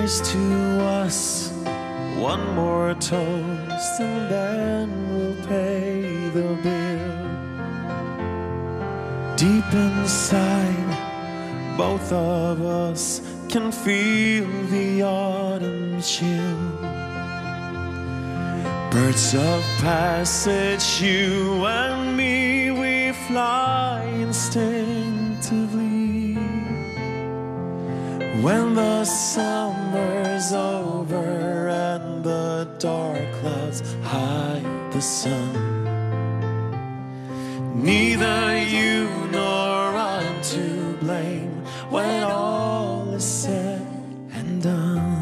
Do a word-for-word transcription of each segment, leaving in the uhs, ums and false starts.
Here's to us, one more toast, and then we'll pay the bill. Deep inside, both of us can feel the autumn chill. Birds of passage, you and me, we fly instinctively. When the summer's over and the dark clouds hide the sun, neither you nor I'm to blame when all is said and done.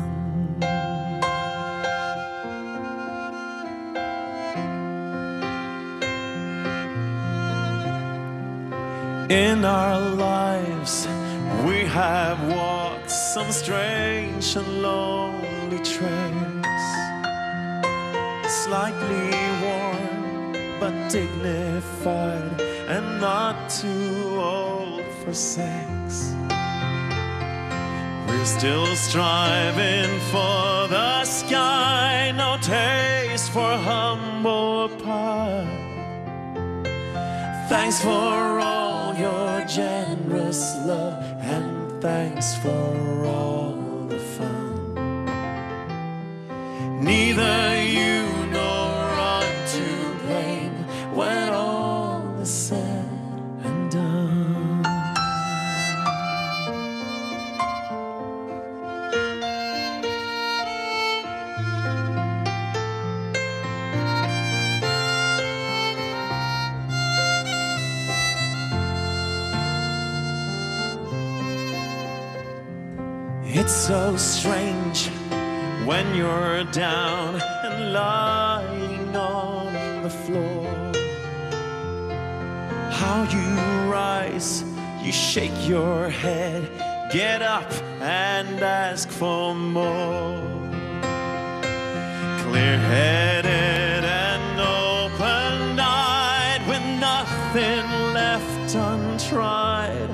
In our lives, we have walked some strange and lonely trails, slightly worn but dignified and not too old for sex. We're still striving for the sky, no taste for humble pie. Thanks for all your generous love, and thanks for all the fun. Neither you nor I'm to blame when all is said and done. It's so strange when you're down and lying on the floor, how you rise, you shake your head, get up and ask for more. Clear-headed and open-eyed, with nothing left untried,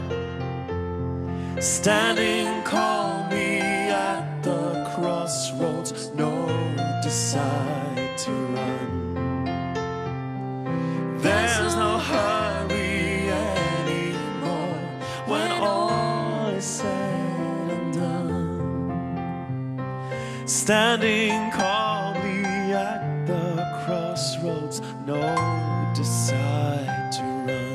standing calmly at the crossroads, no decide to run. There's no hurry anymore when all is said and done. Standing calmly at the crossroads, no decide to run.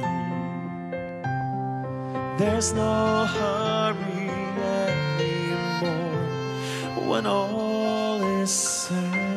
There's no hurry anymore when all is said.